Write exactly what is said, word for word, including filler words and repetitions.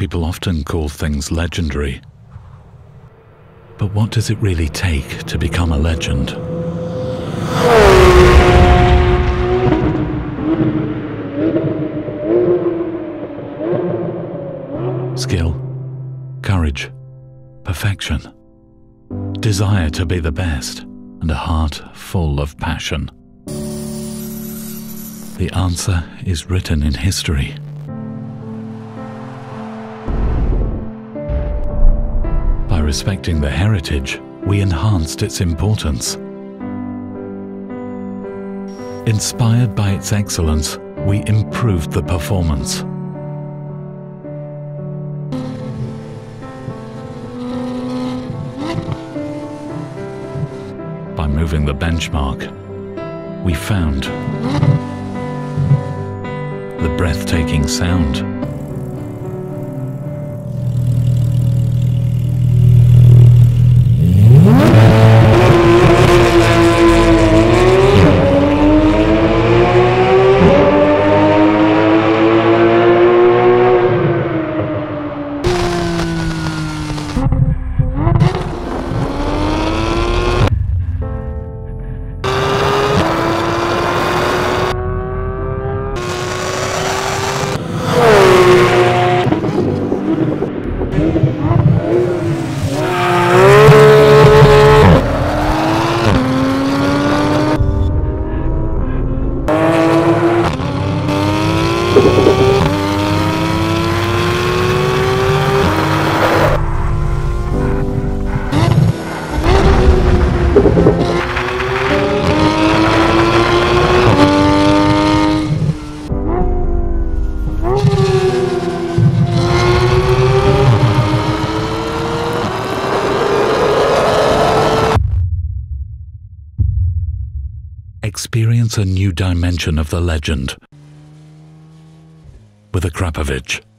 People often call things legendary. But what does it really take to become a legend? Skill, courage, perfection, desire to be the best, and a heart full of passion. The answer is written in history. By respecting the heritage, we enhanced its importance. Inspired by its excellence, we improved the performance. By moving the benchmark, we found the breathtaking sound. Experience a new dimension of the legend with Akrapovic.